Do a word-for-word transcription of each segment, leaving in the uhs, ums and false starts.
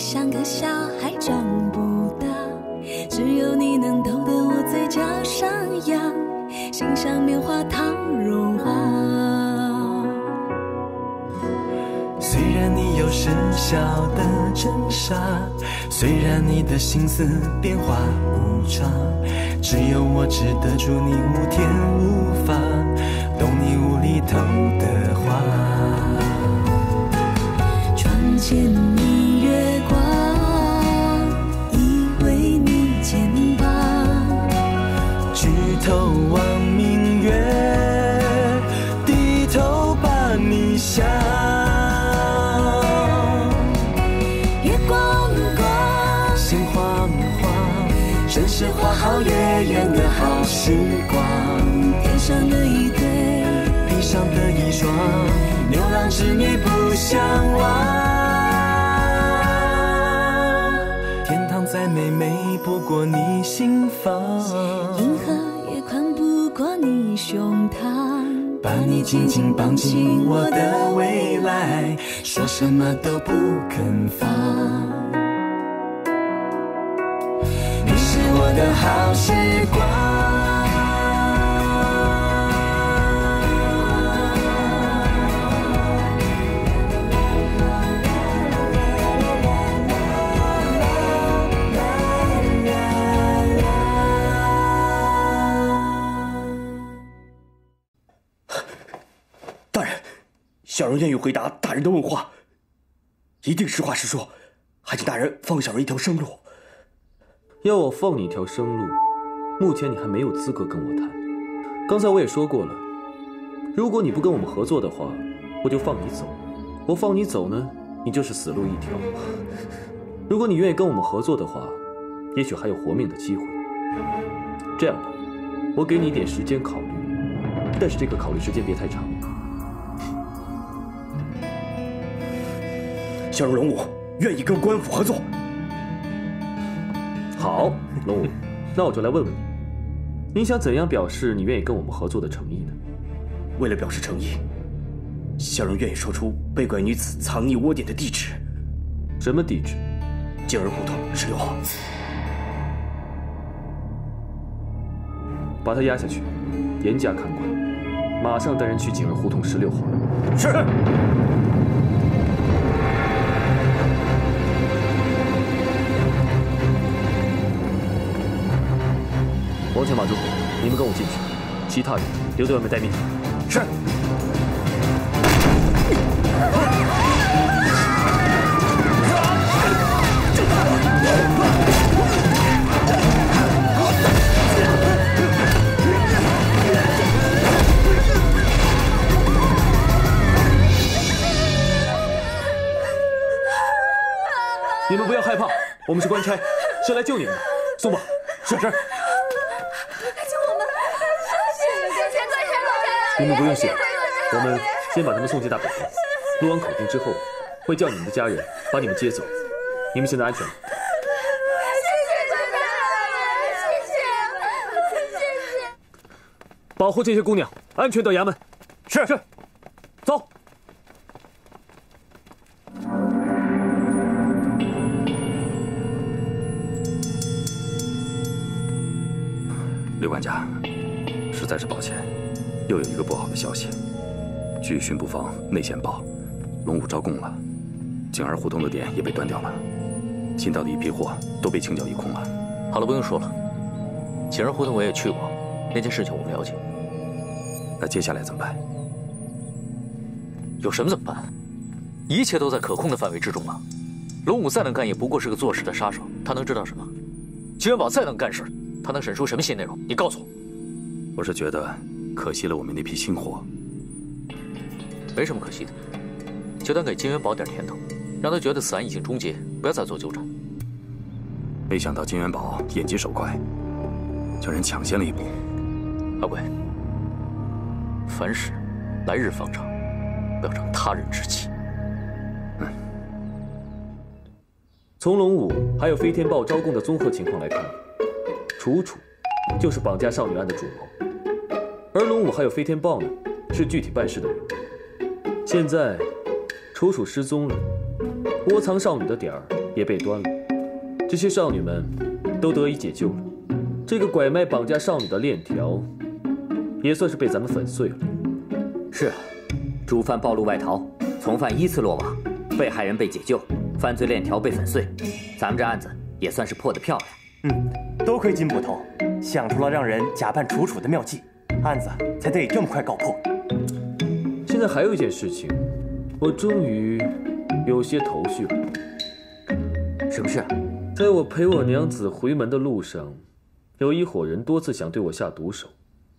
像个小孩长不大，只有你能逗得我嘴角上扬，心像棉花糖融化。 虽然你有时小的真傻，虽然你的心思变化无常，只有我只得住你无天无法懂你无厘头的话。 窗前明月光，依偎你肩膀， 举头望明月，低头把你想。真是花好月圆的好时光， 天上的一对， 地上的一双，牛郎织女不相忘。天堂再美美不过你心房， 银河也宽不过你胸膛， 把你紧紧绑进我的未来，说什么都不肯放。我的好时光， 大人，小人愿意回答大人的问话，一定实话实说，还请大人放小人一条生路。 要我放你一条生路，目前你还没有资格跟我谈。刚才我也说过了，如果你不跟我们合作的话，我就放你走。我放你走呢，你就是死路一条。如果你愿意跟我们合作的话，也许还有活命的机会。这样吧，我给你一点时间考虑，但是这个考虑时间别太长。 小人龙武愿意跟官府合作。 好，龙武，那我就来问问你，你想怎样表示你愿意跟我们合作的诚意呢？ 为了表示诚意，小人愿意说出被拐女子藏匿窝点的地址。 什么地址？ 静儿胡同十六号。 把他押下去，严加看管，马上带人去景儿胡同十六号。 是。 王全、马忠，你们跟我进去，其他人留在外面待命。 是。 你们不要害怕，我们是官差，是来救你们的。送吧。是是。你们不用谢，我们先把他们送进大本营，录完口供之后，会叫你们的家人把你们接走。你们现在安全了？谢谢，谢谢，保护这些姑娘，安全到衙门。是是，走。 刘管家，实在是抱歉。又有一个不好的消息，据巡捕房内线报，龙武招供了，景儿胡同的点也被断掉了，进到的一批货都被清剿一空了。 好了，不用说了，景儿胡同我也去过，那件事情我了解。 那接下来怎么办？ 有什么怎么办？一切都在可控的范围之中啊。龙武再能干，也不过是个做事的杀手，他能知道什么？金元宝再能干事，他能审出什么新内容？你告诉我。 我是觉得。可惜了我们那批新货， 没什么可惜的，就当给金元宝点甜头，让他觉得此案已经终结，不要再做纠缠。 没想到金元宝眼疾手快，叫人抢先了一步。 阿贵，凡事来日方长，不要长他人志气。 嗯。 从龙武还有飞天豹招供的综合情况来看，楚楚就是绑架少女案的主谋。而龙武还有飞天豹呢，是具体办事的人。现在，楚楚失踪了，窝藏少女的点儿也被端了，这些少女们都得以解救了。这个拐卖绑架少女的链条，也算是被咱们粉碎了。 是，主犯暴露外逃，从犯依次落网，被害人被解救，犯罪链条被粉碎，咱们这案子也算是破得漂亮。 嗯，多亏金捕头想出了让人假扮楚楚的妙计，案子才得以这么快告破。 现在还有一件事情，我终于有些头绪了。 什么事？ 在我陪我娘子回门的路上，有一伙人多次想对我下毒手，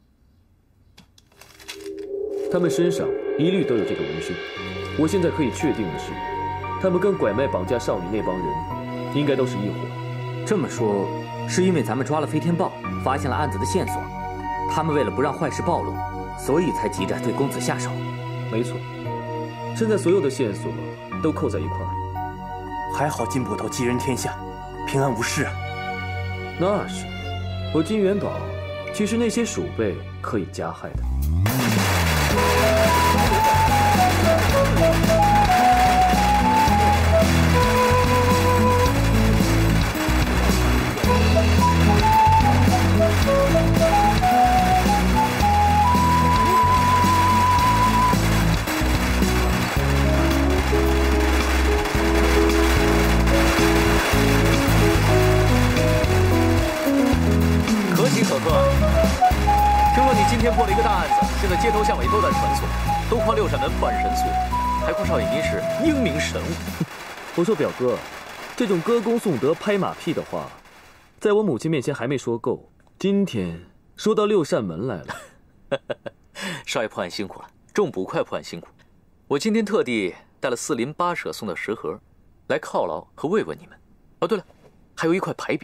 他们身上一律都有这个纹身。我现在可以确定的是，他们跟拐卖绑架少女那帮人应该都是一伙。 这么说，是因为咱们抓了飞天豹，发现了案子的线索，他们为了不让坏事暴露，所以才急着对公子下手。 没错，现在所有的线索都扣在一块儿。 还好金捕头吉人天下，平安无事啊。 那是，我金元宝其实那些鼠辈可以加害的。 可喜可贺，听说你今天破了一个大案子，现在街头巷尾都在传颂，都夸六扇门破案神速，还夸少爷您是英明神武。 我说表哥，这种歌功颂德、拍马屁的话，在我母亲面前还没说够，今天说到六扇门来了。 少爷破案辛苦了，众捕快破案辛苦。我今天特地带了四邻八舍送的食盒，来犒劳和慰问你们。哦，对了，还有一块牌匾。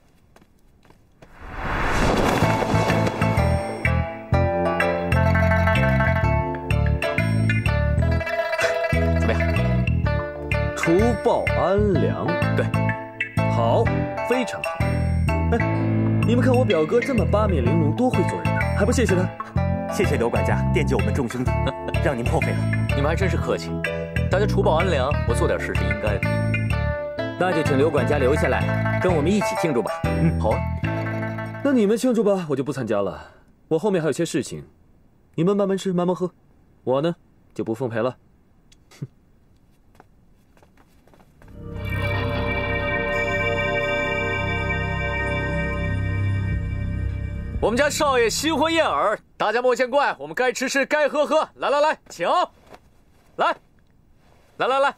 怎么样？ 除暴安良。 对， 好，非常好。哎，你们看我表哥这么八面玲珑，多会做人呢，还不谢谢他？ 谢谢刘管家惦记我们众兄弟，让您破费了。 你们还真是客气。大家除暴安良，我做点事是应该的。 那就请刘管家留下来，跟我们一起庆祝吧。 嗯，好啊。 那你们庆祝吧，我就不参加了。我后面还有些事情，你们慢慢吃，慢慢喝。我呢，就不奉陪了。哼。 我们家少爷新婚燕尔，大家莫见怪，我们该吃吃，该喝喝。来来来，请，来，来来来。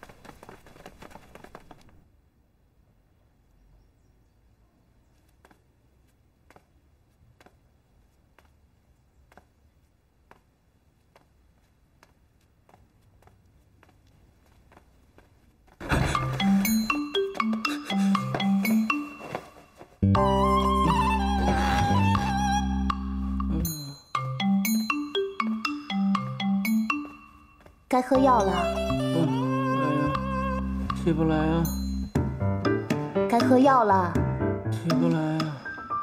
该喝药了。 嗯，哎呀，起不来啊。 该喝药了。 起不来啊。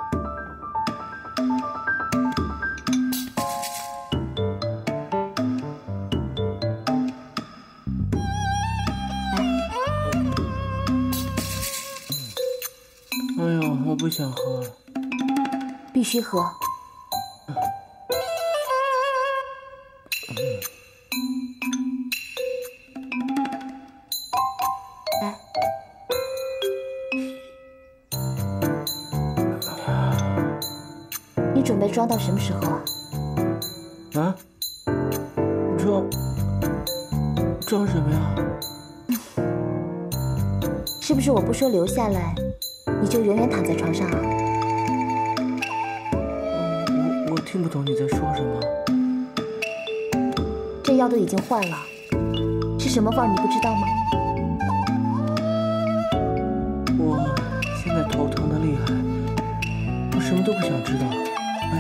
哎呦，我不想喝了。 必须喝。准备装到什么时候啊？ 啊？装装什么呀？ 是不是我不说留下来，你就永远躺在床上啊？ 我我听不懂你在说什么。 这药都已经换了，是什么味儿你不知道吗？ 我现在头疼的厉害，我什么都不想知道。哎呀，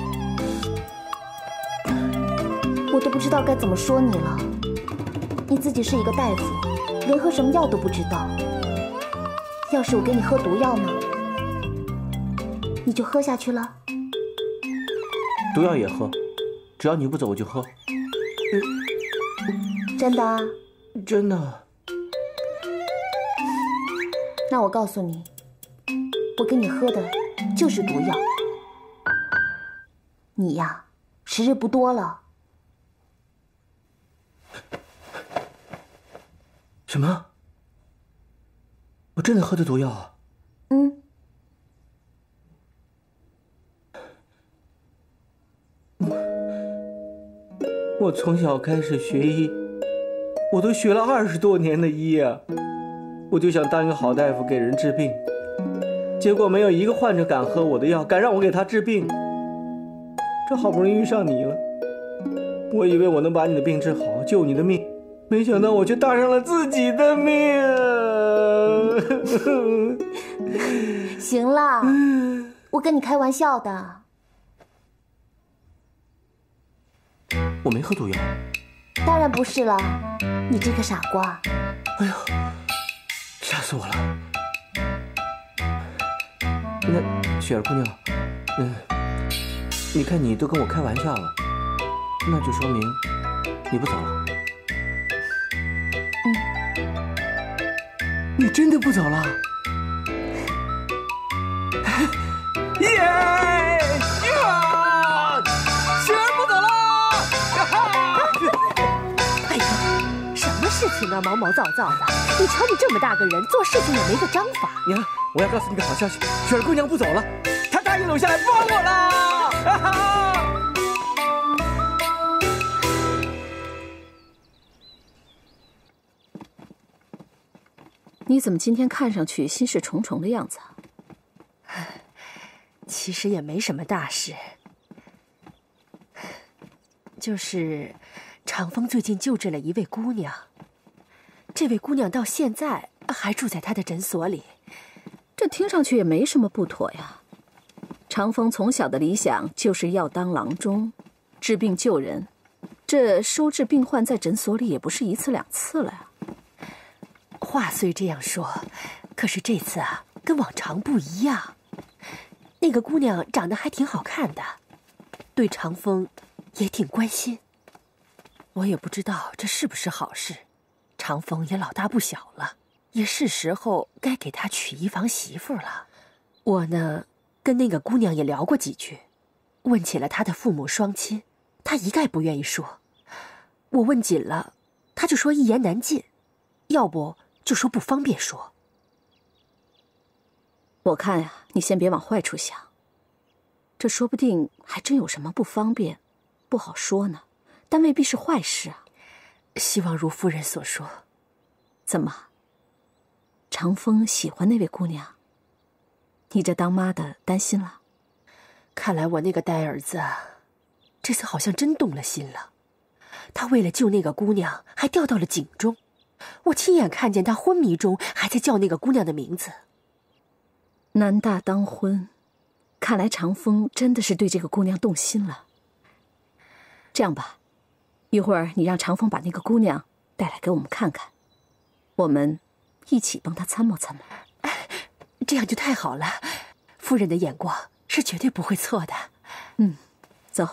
我都不知道该怎么说你了。你自己是一个大夫，连喝什么药都不知道。要是我给你喝毒药呢，你就喝下去了。 毒药也喝，只要你不走我就喝。 真的啊？ 真的。 那我告诉你，我给你喝的就是毒药。你呀，时日不多了。 什么？我真的喝的毒药啊？ 嗯。 我从小开始学医，我都学了二十多年的医啊，我就想当一个好大夫给人治病，结果没有一个患者敢喝我的药，敢让我给他治病。这好不容易遇上你了，我以为我能把你的病治好，救你的命，没想到我却搭上了自己的命。 行了，我跟你开玩笑的。 我没喝毒药。 当然不是了，你这个傻瓜。 哎呦，吓死我了。那雪儿姑娘，嗯，你看你都跟我开玩笑了，那就说明你不走了。 嗯。 你真的不走了？ 耶！呀！雪儿不走了！ 哎呀，什么事情啊，毛毛躁躁的。你瞧你这么大个人，做事情也没个章法。 娘，我要告诉你个好消息，雪儿姑娘不走了，她答应留下来帮我了。啊！ 你怎么今天看上去心事重重的样子啊？ 其实也没什么大事，就是长风最近救治了一位姑娘，这位姑娘到现在还住在他的诊所里。 这听上去也没什么不妥呀。长风从小的理想就是要当郎中，治病救人，这收治病患在诊所里也不是一次两次了呀。 话虽这样说，可是这次啊，跟往常不一样。那个姑娘长得还挺好看的，对长风也挺关心。我也不知道这是不是好事，长风也老大不小了，也是时候该给他娶一房媳妇了。我呢，跟那个姑娘也聊过几句，问起了她的父母双亲，她一概不愿意说。我问紧了，她就说一言难尽，要不就说不方便说。 我看呀，你先别往坏处想，这说不定还真有什么不方便，不好说呢，但未必是坏事啊。 希望如夫人所说。 怎么，长风喜欢那位姑娘？你这当妈的担心了？ 看来我那个呆儿子，这次好像真动了心了。他为了救那个姑娘，还掉到了井中。我亲眼看见他昏迷中还在叫那个姑娘的名字。 男大当婚，看来长风真的是对这个姑娘动心了。这样吧，一会儿你让长风把那个姑娘带来给我们看看，我们一起帮她参谋参谋。 这样就太好了，夫人的眼光是绝对不会错的。 嗯，走。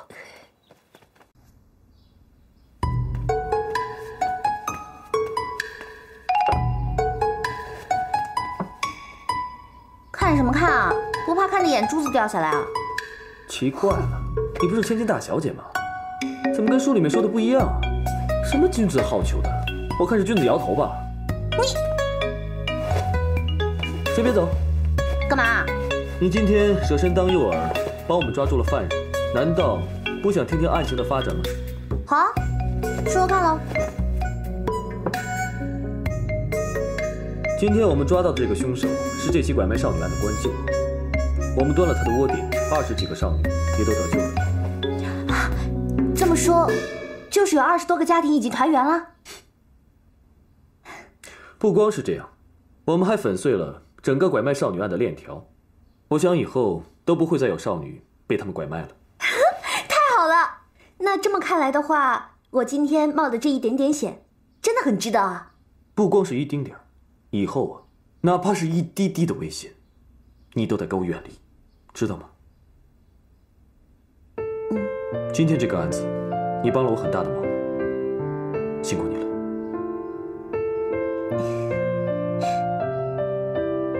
看什么看啊？不怕看的眼珠子掉下来啊？ 奇怪了，你不是千金大小姐吗？怎么跟书里面说的不一样啊？什么君子好逑的？我看是君子摇头吧。 你先别走。 干嘛？ 你今天舍身当诱饵，帮我们抓住了犯人，难道不想听听案情的发展吗？ 好啊，说说看喽。 今天我们抓到的这个凶手是这起拐卖少女案的关键，我们端了他的窝点，二十几个少女也都得救了。 啊，这么说，就是有二十多个家庭已经团圆了。 不光是这样，我们还粉碎了整个拐卖少女案的链条。我想以后都不会再有少女被他们拐卖了。 太好了，那这么看来的话，我今天冒的这一点点险，真的很值得啊。 不光是一丁点儿。以后啊，哪怕是一滴滴的危险，你都得给我远离，知道吗？ 嗯。 今天这个案子，你帮了我很大的忙，辛苦你了。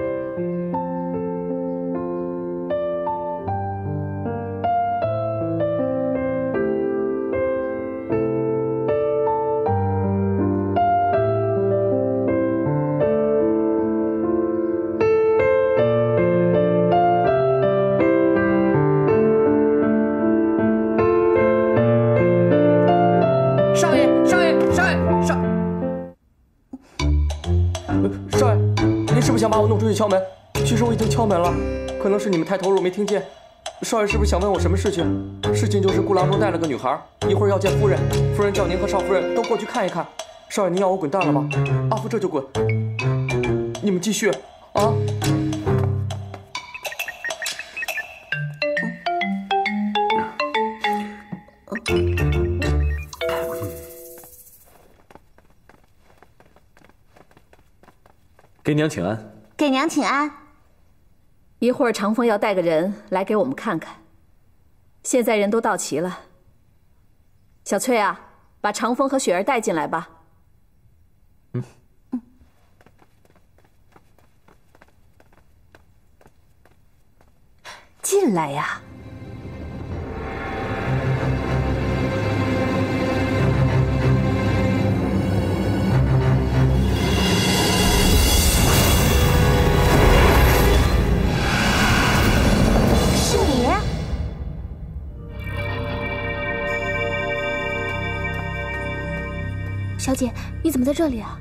你是不是想把我弄出去敲门？其实我已经敲门了，可能是你们太投入没听见。少爷是不是想问我什么事情？事情就是顾郎中带了个女孩，一会儿要见夫人，夫人叫您和少夫人都过去看一看。少爷，您要我滚蛋了吗？阿福这就滚。你们继续啊。 给娘请安。 给娘请安。 一会儿长风要带个人来给我们看看，现在人都到齐了。小翠啊，把长风和雪儿带进来吧。 嗯嗯。 进来呀。 小姐，你怎么在这里啊？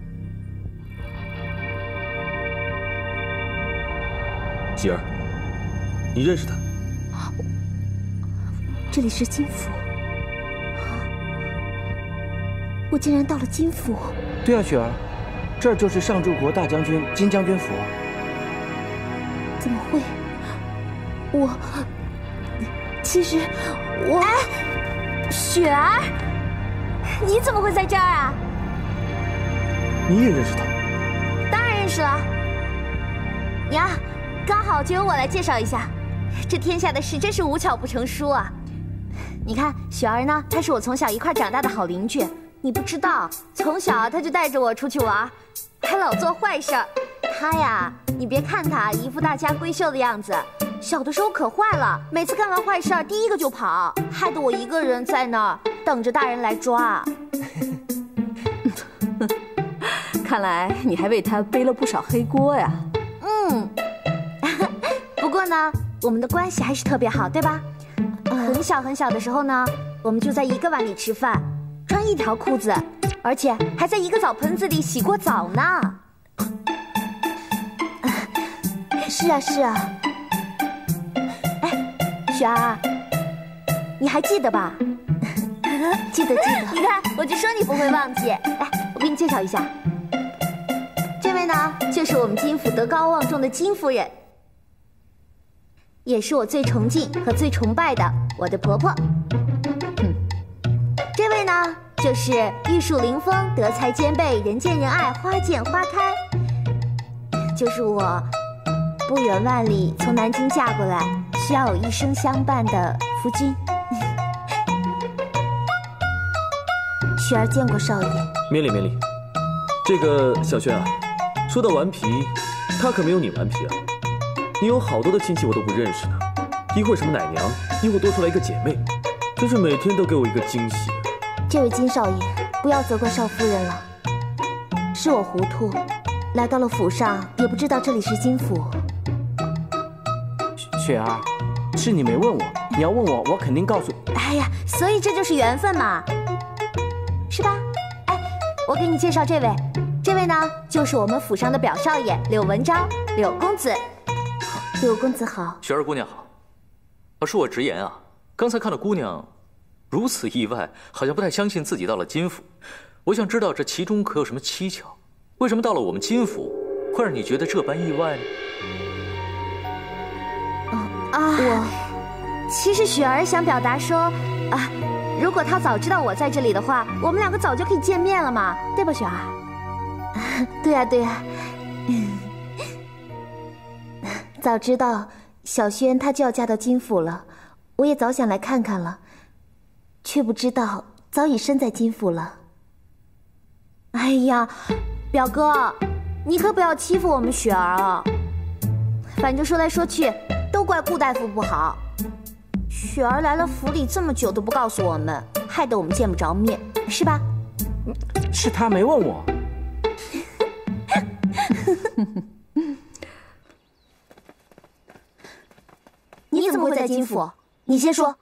喜儿，你认识他？ 这里是金府，我竟然到了金府。 对啊，雪儿，这儿就是上柱国大将军金将军府。 怎么会？我其实我……哎，雪儿。你怎么会在这儿啊？ 你也认识他？ 当然认识了。娘，刚好就由我来介绍一下。这天下的事真是无巧不成书啊！你看，雪儿呢，她是我从小一块长大的好邻居。你不知道，从小她就带着我出去玩，还老做坏事儿。她呀，你别看她一副大家闺秀的样子，小的时候可坏了，每次干完坏事儿第一个就跑，害得我一个人在那儿等着大人来抓。 看来你还为他背了不少黑锅呀。 嗯，不过呢，我们的关系还是特别好，对吧？很小很小的时候呢，我们就在一个碗里吃饭，穿一条裤子，而且还在一个澡盆子里洗过澡呢。是啊是啊。哎，雪儿，你还记得吧？记得记得。你看，我就说你不会忘记。来，我给你介绍一下，这位呢，就是我们金府德高望重的金夫人，也是我最崇敬和最崇拜的我的婆婆。嗯，这位呢，就是玉树临风、德才兼备、人见人爱、花见花开，就是我不远万里从南京嫁过来，需要有一生相伴的夫君。雪儿见过少爷。 免礼免礼。这个小轩啊，说到顽皮，他可没有你顽皮啊。你有好多的亲戚我都不认识呢，一会儿什么奶娘，一会儿多出来一个姐妹，真是每天都给我一个惊喜。 这位金少爷，不要责怪少夫人了，是我糊涂，来到了府上也不知道这里是金府。 雪儿，是你没问我，你要问我，我肯定告诉你。 哎呀，所以这就是缘分嘛，是吧？哎，我给你介绍这位，这位呢就是我们府上的表少爷柳文昭，柳公子。柳公子好。 雪儿姑娘好。啊，恕我直言啊，刚才看到姑娘如此意外，好像不太相信自己到了金府。我想知道这其中可有什么蹊跷？为什么到了我们金府，会让你觉得这般意外呢？ 啊，我其实雪儿想表达说，啊，如果她早知道我在这里的话，我们两个早就可以见面了嘛，对吧，雪儿？对呀，对呀。早知道小轩她就要嫁到金府了，我也早想来看看了，却不知道早已身在金府了。哎呀，表哥，你可不要欺负我们雪儿啊！反正说来说去，都怪顾大夫不好。雪儿来了府里这么久都不告诉我们，害得我们见不着面，是吧？ 是他没问我。 你怎么会在金府？你先说。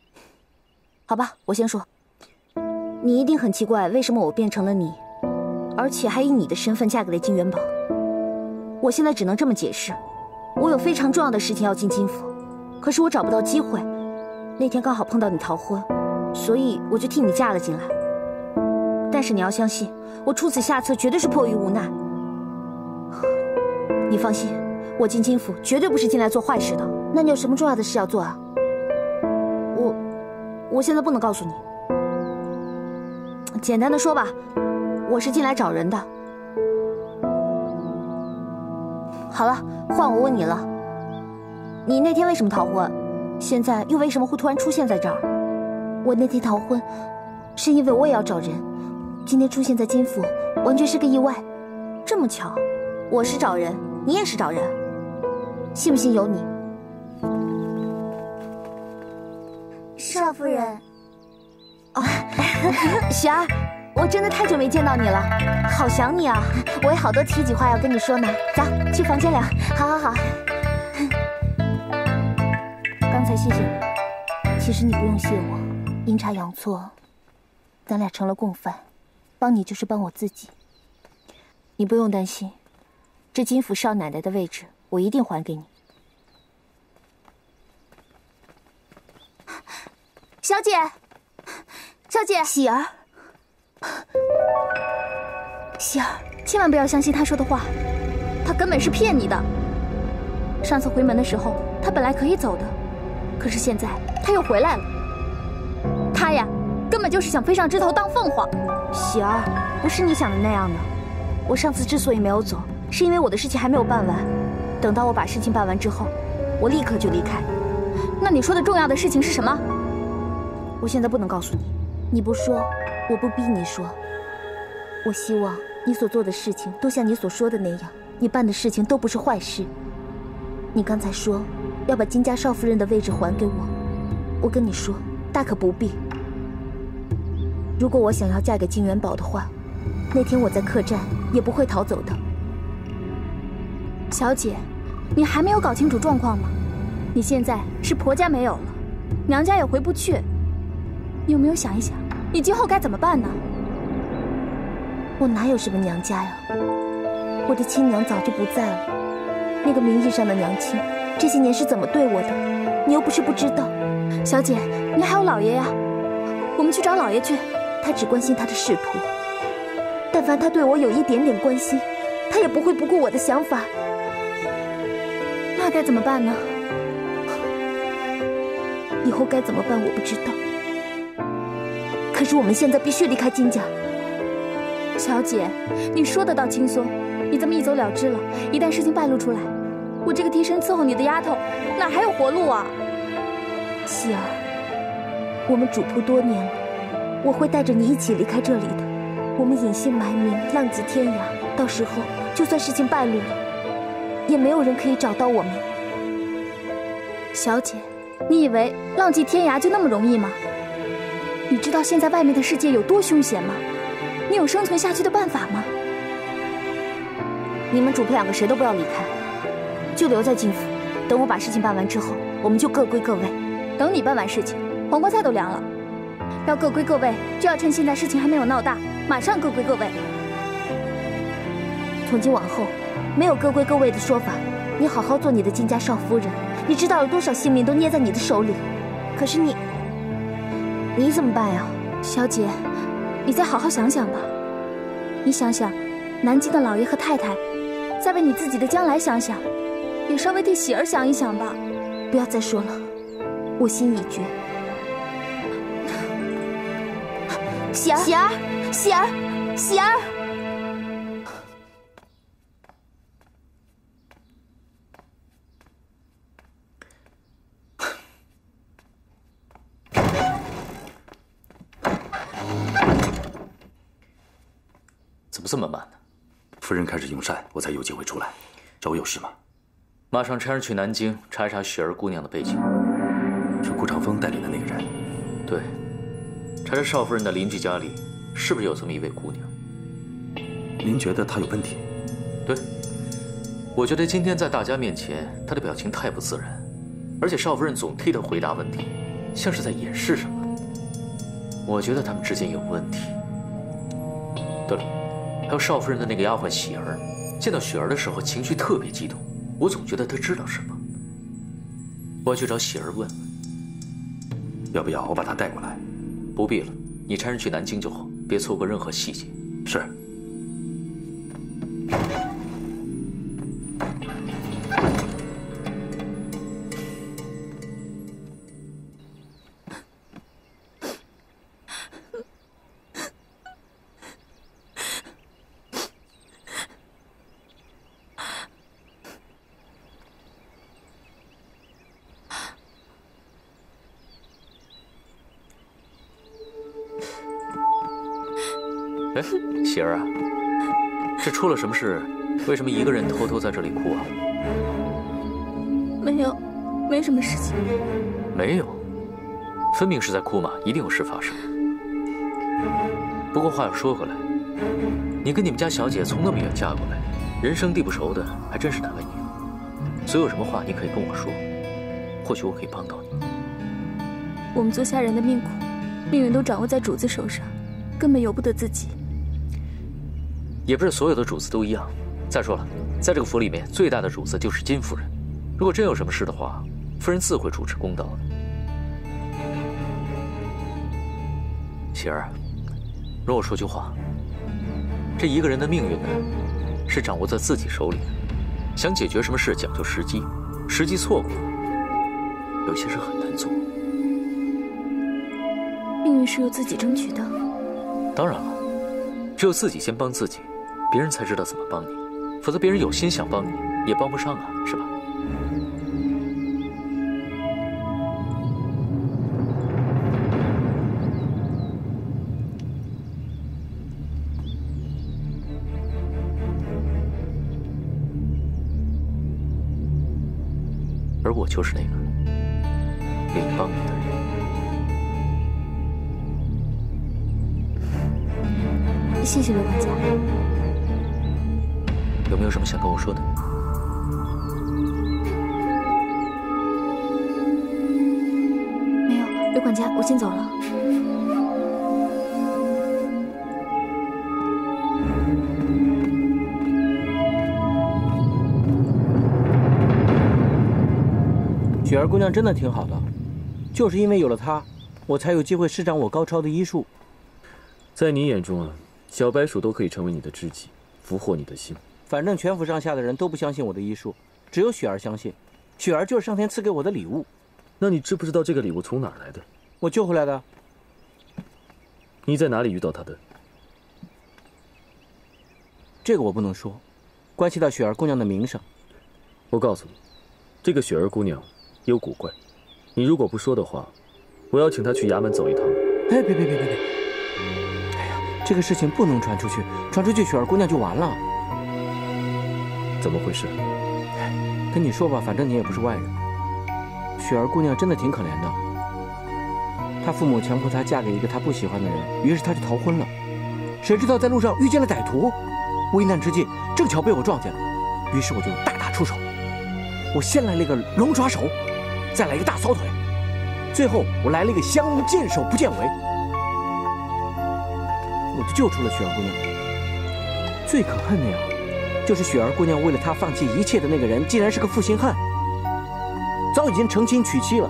好吧，我先说。你一定很奇怪，为什么我变成了你？ 而且还以你的身份嫁给了金元宝。我现在只能这么解释，我有非常重要的事情要进金府，可是我找不到机会。那天刚好碰到你逃婚，所以我就替你嫁了进来。但是你要相信，我出此下策绝对是迫于无奈。你放心，我进金府绝对不是进来做坏事的。那你有什么重要的事要做啊？我，我现在不能告诉你。简单的说吧，我是进来找人的。好了，换我问你了，你那天为什么逃婚？现在又为什么会突然出现在这儿？我那天逃婚，是因为我也要找人。今天出现在金府，完全是个意外。这么巧，我是找人，你也是找人，信不信由你。 少夫人， 哦，雪儿，我真的太久没见到你了，好想你啊！我有好多体己话要跟你说呢。走，去房间聊。好好好。刚才谢谢你，其实你不用谢我，阴差阳错，咱俩成了共犯，帮你就是帮我自己。你不用担心，这金府少奶奶的位置我一定还给你。小姐，小姐，喜儿，喜儿，千万不要相信他说的话，他根本是骗你的。上次回门的时候，他本来可以走的，可是现在他又回来了。他呀，根本就是想飞上枝头当凤凰。喜儿，不是你想的那样的。我上次之所以没有走，是因为我的事情还没有办完。等到我把事情办完之后，我立刻就离开。那你说的重要的事情是什么？我现在不能告诉你，你不说，我不逼你说。我希望你所做的事情都像你所说的那样，你办的事情都不是坏事。你刚才说要把金家少夫人的位置还给我，我跟你说，大可不必。如果我想要嫁给金元宝的话，那天我在客栈也不会逃走的。小姐，你还没有搞清楚状况吗？你现在是婆家没有了，娘家也回不去。你有没有想一想，你今后该怎么办呢？我哪有什么娘家呀？我的亲娘早就不在了。那个名义上的娘亲，这些年是怎么对我的，你又不是不知道。小姐，你还有老爷呀，我们去找老爷去。他只关心他的仕途，但凡他对我有一点点关心，他也不会不顾我的想法。那该怎么办呢？以后该怎么办我不知道。可是我们现在必须离开金家。小姐，你说的倒轻松，你这么一走了之了，一旦事情败露出来，我这个替身伺候你的丫头哪还有活路啊？希儿，我们主仆多年了，我会带着你一起离开这里的。我们隐姓埋名，浪迹天涯，到时候就算事情败露了，也没有人可以找到我们。小姐，你以为浪迹天涯就那么容易吗？你知道现在外面的世界有多凶险吗？你有生存下去的办法吗？你们主仆两个谁都不要离开，就留在金府。等我把事情办完之后，我们就各归各位。等你办完事情，黄瓜菜都凉了。要各归各位，就要趁现在事情还没有闹大，马上各归各位。从今往后，没有各归各位的说法。你好好做你的金家少夫人，你知道有多少性命都捏在你的手里。可是你，你怎么办呀？小姐，你再好好想想吧。你想想，南京的老爷和太太，再为你自己的将来想想，也稍微替喜儿想一想吧。不要再说了，我心已决。喜儿，喜儿，喜儿，喜儿。 怎么这么慢呢？ 夫人开始用膳，我才有机会出来。找我有事吗？ 马上差人去南京查一查雪儿姑娘的背景。 是顾长风带领的那个人？ 对，查查少夫人的邻居家里是不是有这么一位姑娘。 您觉得她有问题？ 对，我觉得今天在大家面前，她的表情太不自然，而且少夫人总替她回答问题，像是在掩饰什么。我觉得他们之间有问题。对了， 还有少夫人的那个丫鬟喜儿，见到雪儿的时候情绪特别激动，我总觉得她知道什么。我要去找喜儿问问。 要不要我把她带过来？ 不必了，你差人去南京就好，别错过任何细节。 是。 哎，喜儿啊，这出了什么事？为什么一个人偷偷在这里哭啊？ 没有，没什么事情。 没有，分明是在哭嘛，一定有事发生。不过话又说回来，你跟你们家小姐从那么远嫁过来，人生地不熟的，还真是难为你了。所以有什么话你可以跟我说，或许我可以帮到你。 我们做下人的命苦，命运都掌握在主子手上，根本由不得自己。 也不是所有的主子都一样。再说了，在这个府里面，最大的主子就是金夫人。如果真有什么事的话，夫人自会主持公道的。喜儿，容我说句话，这一个人的命运呢，是掌握在自己手里的。想解决什么事，讲究时机，时机错过了，有些事很难做。 命运是由自己争取的。 当然了，只有自己先帮自己，别人才知道怎么帮你，否则别人有心想帮你，也帮不上啊，是吧？而我就是那个愿意帮你的人。 谢谢刘管家。 有没有什么想跟我说的？ 没有，刘管家，我先走了。 雪儿姑娘真的挺好的，就是因为有了她，我才有机会施展我高超的医术。 在你眼中啊，小白鼠都可以成为你的知己，俘获你的心。 反正全府上下的人都不相信我的医术，只有雪儿相信。雪儿就是上天赐给我的礼物。 那你知不知道这个礼物从哪儿来的？ 我救回来的。 你在哪里遇到她的？ 这个我不能说，关系到雪儿姑娘的名声。 我告诉你，这个雪儿姑娘有古怪，你如果不说的话，我要请她去衙门走一趟。 哎，别别别别别！哎呀，这个事情不能传出去，传出去雪儿姑娘就完了。 怎么回事？ 哎，跟你说吧，反正你也不是外人。雪儿姑娘真的挺可怜的，她父母强迫她嫁给一个她不喜欢的人，于是她就逃婚了。谁知道在路上遇见了歹徒，危难之际正巧被我撞见了，于是我就大打出手。我先来了一个龙爪手，再来一个大扫腿，最后我来了一个降龙见首不见尾，我就救出了雪儿姑娘。最可恨的呀，就是雪儿姑娘为了她放弃一切的那个人，竟然是个负心汉，早已经成亲娶妻了。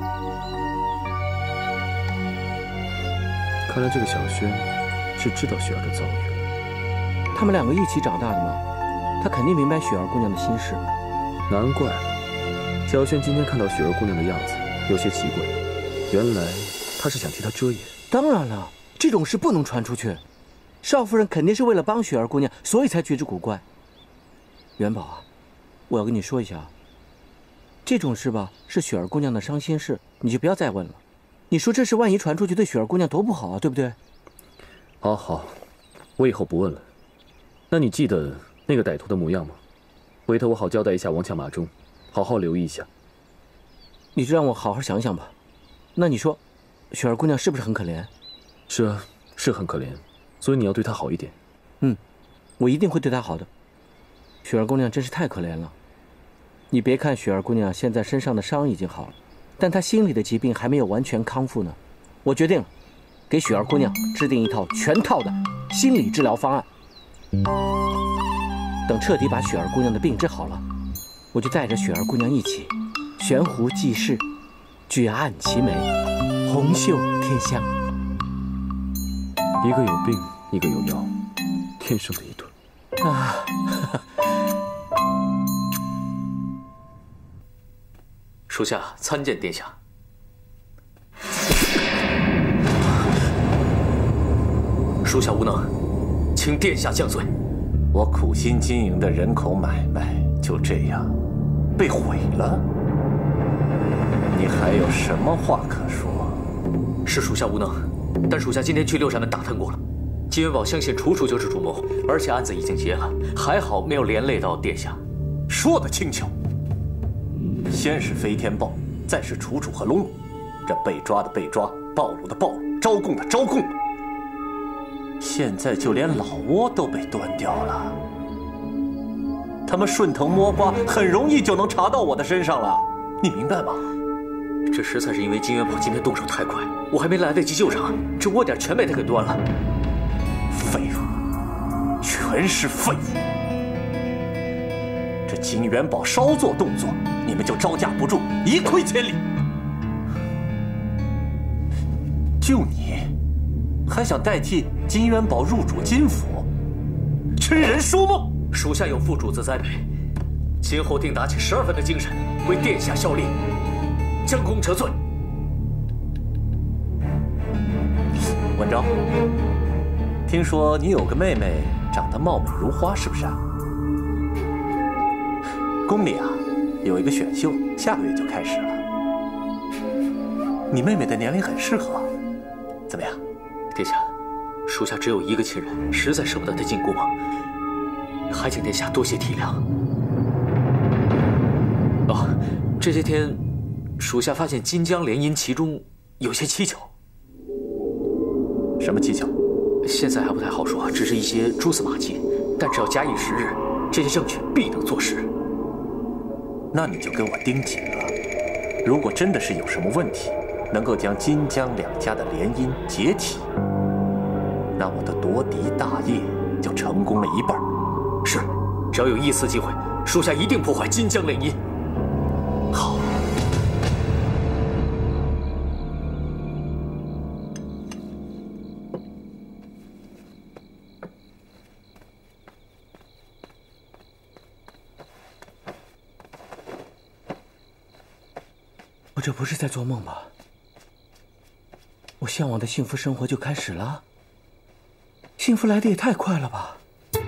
看来这个小轩是知道雪儿的遭遇了。 他们两个一起长大的嘛，他肯定明白雪儿姑娘的心事。 难怪了。小轩今天看到雪儿姑娘的样子有些奇怪，原来他是想替她遮掩。 当然了，这种事不能传出去。少夫人肯定是为了帮雪儿姑娘，所以才觉知古怪。元宝啊，我要跟你说一下，这种事吧是雪儿姑娘的伤心事，你就不要再问了。你说这事万一传出去，对雪儿姑娘多不好啊，对不对？ 好好，我以后不问了。那你记得那个歹徒的模样吗？回头我好交代一下王强马忠，好好留意一下。 你就让我好好想想吧。那你说，雪儿姑娘是不是很可怜？ 是啊，是很可怜，所以你要对她好一点。 嗯，我一定会对她好的。雪儿姑娘真是太可怜了。你别看雪儿姑娘现在身上的伤已经好了，但她心里的疾病还没有完全康复呢。我决定了，给雪儿姑娘制定一套全套的心理治疗方案。 等彻底把雪儿姑娘的病治好了，我就带着雪儿姑娘一起悬壶济世，举案齐眉，红袖添香。 一个有病，一个有药，天生的一对啊！ 属下参见殿下。属下无能，请殿下降罪。 我苦心经营的人口买卖就这样被毁了，你还有什么话可说？ 是属下无能，但属下今天去六扇门打探过了，金元宝相信楚楚就是主谋，而且案子已经结了，还好没有连累到殿下。 说得轻巧。先是飞天豹，再是楚楚和龙武，这被抓的被抓，暴露的暴露，招供的招供，现在就连老窝都被端掉了。他们顺藤摸瓜，很容易就能查到我的身上了，你明白吗？ 这实在是因为金元宝今天动手太快，我还没来得及救场，这窝点全被他给端了。 废物，全是废物！这金元宝稍作动作，你们就招架不住，一溃千里。就你，还想代替金元宝入主金府，痴人说梦！ 属下有副主子栽培，今后定打起十二分的精神，为殿下效力，将功折罪。 文昭，听说你有个妹妹长得貌美如花，是不是啊？宫里啊，有一个选秀，下个月就开始了。你妹妹的年龄很适合，怎么样？ 殿下，属下只有一个亲人，实在舍不得她进宫，还请殿下多些体谅。哦，这些天，属下发现金江联姻其中有些蹊跷。 什么蹊跷？ 现在还不太好说，只是一些蛛丝马迹。但只要假以时日，这些证据必能坐实。 那你就跟我盯紧了，如果真的是有什么问题，能够将金江两家的联姻解体，那我的夺嫡大业就成功了一半。 是，只要有一丝机会，属下一定破坏金江联姻。好。 我这不是在做梦吧？我向往的幸福生活就开始了？幸福来的也太快了吧！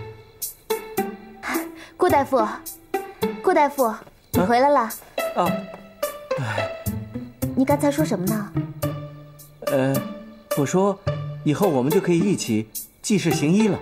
顾大夫，顾大夫，你回来了。 啊，哎， 你刚才说什么呢？ 呃，我说，以后我们就可以一起济世行医了。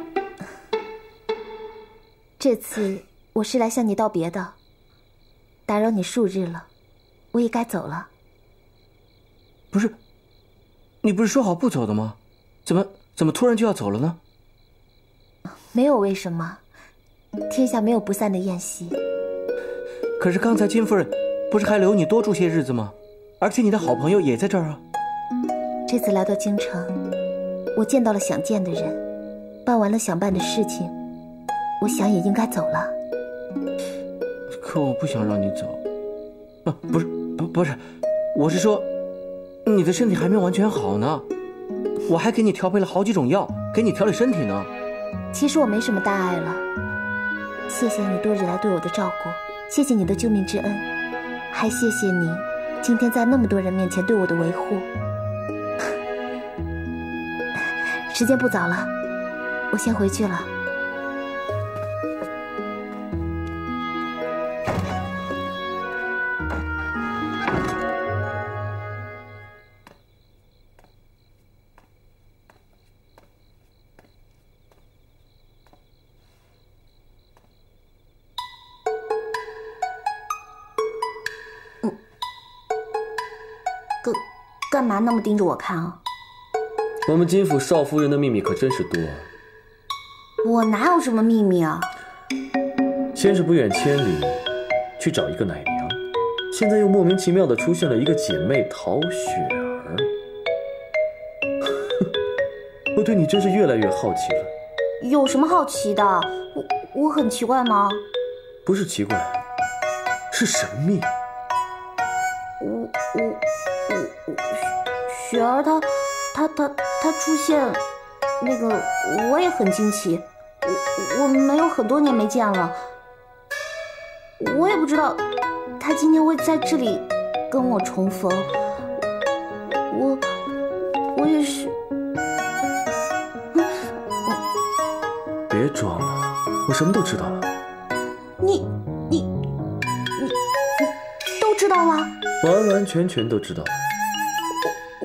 这次我是来向你道别的，打扰你数日了。我也该走了。 不是，你不是说好不走的吗？怎么怎么突然就要走了呢？ 没有为什么，天下没有不散的宴席。 可是刚才金夫人不是还留你多住些日子吗？而且你的好朋友也在这儿啊。 这次来到京城，我见到了想见的人，办完了想办的事情，我想也应该走了。 可我不想让你走。啊，不是。不不是，我是说，你的身体还没完全好呢，我还给你调配了好几种药，给你调理身体呢。 其实我没什么大碍了，谢谢你多日来对我的照顾，谢谢你的救命之恩，还谢谢你今天在那么多人面前对我的维护。时间不早了，我先回去了。干嘛那么盯着我看啊？ 我们金府少夫人的秘密可真是多啊！ 我哪有什么秘密啊？ 先是不远千里去找一个奶娘，现在又莫名其妙的出现了一个姐妹陶雪儿。我对你真是越来越好奇了， 有什么好奇的？我我很奇怪吗？ 不是奇怪，是神秘。 我我我我，雪儿她她她她出现，那个我也很惊奇。我我们有很多年没见了，我也不知道她今天会在这里跟我重逢。我我也是。 别装了，我什么都知道了。 你你你你都知道了？ 完完全全都知道了。 我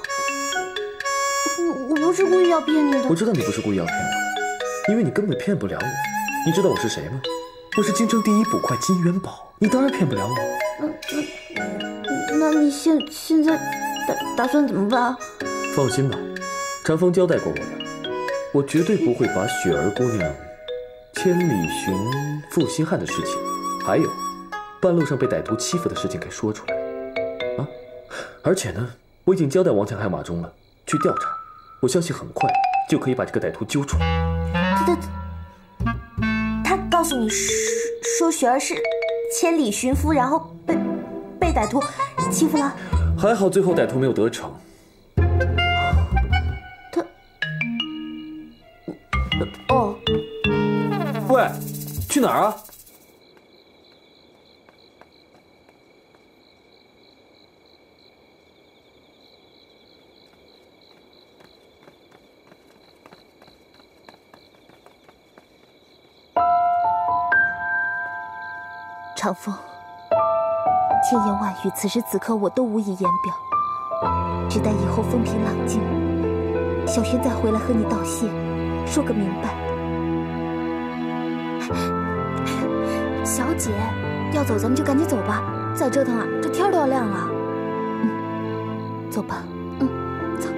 我我我不是故意要骗你的。 我知道你不是故意要骗我的，因为你根本骗不了我。你知道我是谁吗？我是京城第一捕快金元宝，你当然骗不了我。 那那那你现现在打打算怎么办？ 放心吧，长风交代过我的，我绝对不会把雪儿姑娘千里寻负心汉的事情，还有半路上被歹徒欺负的事情给说出来啊！而且呢，我已经交代王强还有马忠了，去调查，我相信很快就可以把这个歹徒揪出来。 他他告诉你说雪儿是千里寻夫，然后被被歹徒欺负了。 还好最后歹徒没有得逞。 他哦， 喂，去哪儿啊？ 长风，千言万语，此时此刻我都无以言表。只待以后风平浪静，小轩再回来和你道谢，说个明白。 小姐，要走咱们就赶紧走吧，再折腾啊，这天都要亮了。 嗯，走吧。 嗯，走。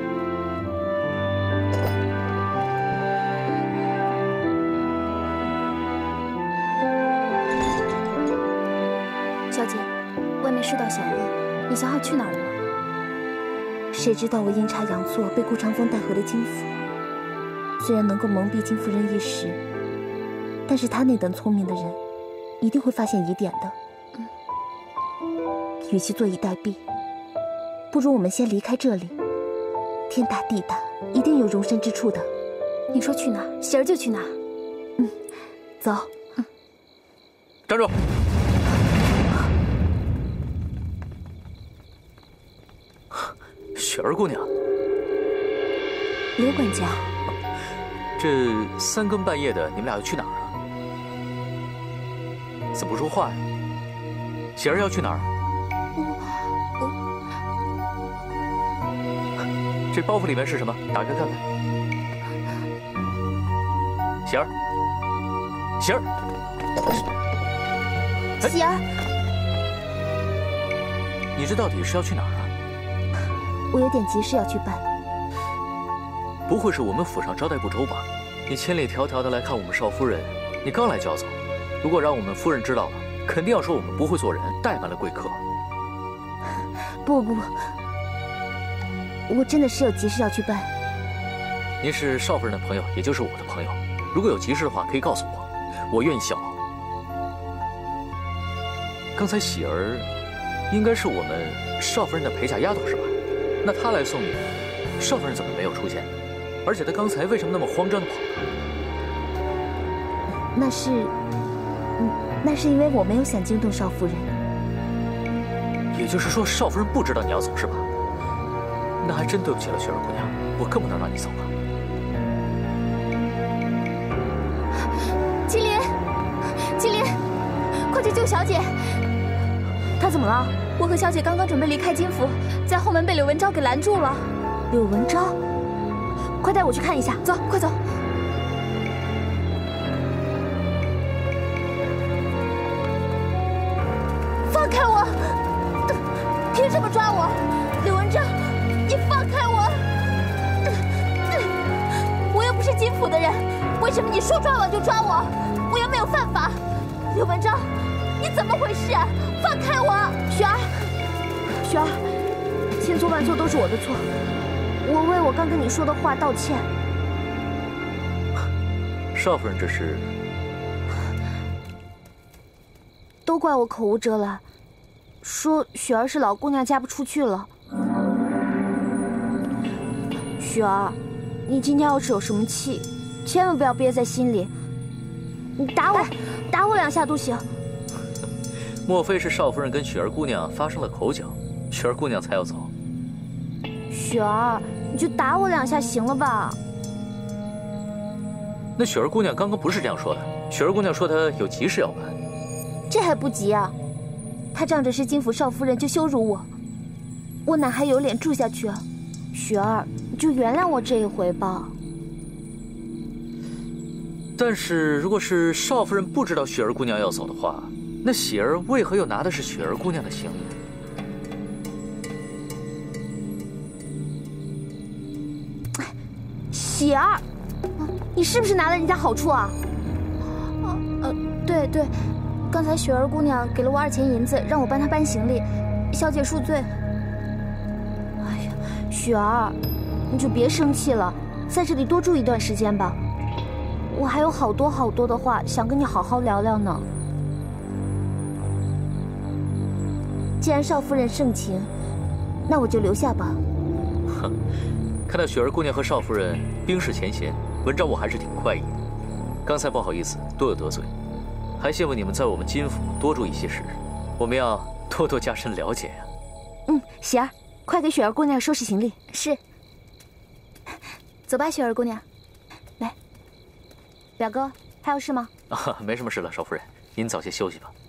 小姐，外面世道险恶，你想好去哪儿了吗？ 谁知道我阴差阳错被顾长风带回了金府。虽然能够蒙蔽金夫人一时，但是他那等聪明的人，一定会发现疑点的。嗯，与其坐以待毙，不如我们先离开这里。天大地大，一定有容身之处的。 你说去哪儿，喜儿就去哪儿。 嗯，走。嗯， 站住！雪儿姑娘， 刘管家， 这三更半夜的，你们俩要去哪儿啊？怎么不说话呀？喜儿要去哪儿？这包袱里面是什么？打开看看。喜儿，喜儿， 喜儿， 你这到底是要去哪儿啊？ 我有点急事要去办。 不会是我们府上招待不周吧？你千里迢迢的来看我们少夫人，你刚来就要走？如果让我们夫人知道了，肯定要说我们不会做人，怠慢了贵客。 不不不，我真的是有急事要去办。 您是少夫人的朋友，也就是我的朋友，如果有急事的话，可以告诉我，我愿意效劳。刚才喜儿应该是我们少夫人的陪嫁丫头是吧？那她来送你，少夫人怎么没有出现？而且她刚才为什么那么慌张的跑了？ 那是，嗯，那是因为我没有想惊动少夫人。 也就是说，少夫人不知道你要走是吧？那还真对不起了，雪儿姑娘，我更不能让你走了。 金莲，金莲，快去救小姐！ 她怎么了？ 我和小姐刚刚准备离开金府，在后门被柳文昭给拦住了。 柳文昭，快带我去看一下。 走，快走。 放开我！凭什么抓我？柳文昭，你放开我！我又不是金府的人，为什么你说抓我就抓我？我又没有犯法。柳文昭，你怎么回事？放开我！雪儿，雪儿，千错万错都是我的错，我为我刚跟你说的话道歉。 少夫人这是？ 都怪我口无遮拦，说雪儿是老姑娘嫁不出去了。雪儿，你今天要是有什么气，千万不要憋在心里。你打我，打我两下都行。 莫非是少夫人跟雪儿姑娘发生了口角，雪儿姑娘才要走？ 雪儿，你就打我两下行了吧？ 那雪儿姑娘刚刚不是这样说的，雪儿姑娘说她有急事要办。 这还不急啊？她仗着是金府少夫人就羞辱我，我哪还有脸住下去啊？雪儿，你就原谅我这一回吧。 但是如果是少夫人不知道雪儿姑娘要走的话，那喜儿为何又拿的是雪儿姑娘的行李？ 喜儿，你是不是拿了人家好处啊？ 呃，对对，刚才雪儿姑娘给了我二钱银子，让我帮她搬行李，小姐恕罪。 哎呀，雪儿，你就别生气了，在这里多住一段时间吧。我还有好多好多的话想跟你好好聊聊呢。既然少夫人盛情，那我就留下吧。 哼，看到雪儿姑娘和少夫人冰释前嫌，文昭我还是挺快意的。刚才不好意思，多有得罪，还谢望你们在我们金府多住一些时日，我们要多多加深了解呀。 嗯，喜儿，快给雪儿姑娘收拾行李。 是。走吧，雪儿姑娘。 来，表哥，还有事吗？ 啊，没什么事了，少夫人，您早些休息吧。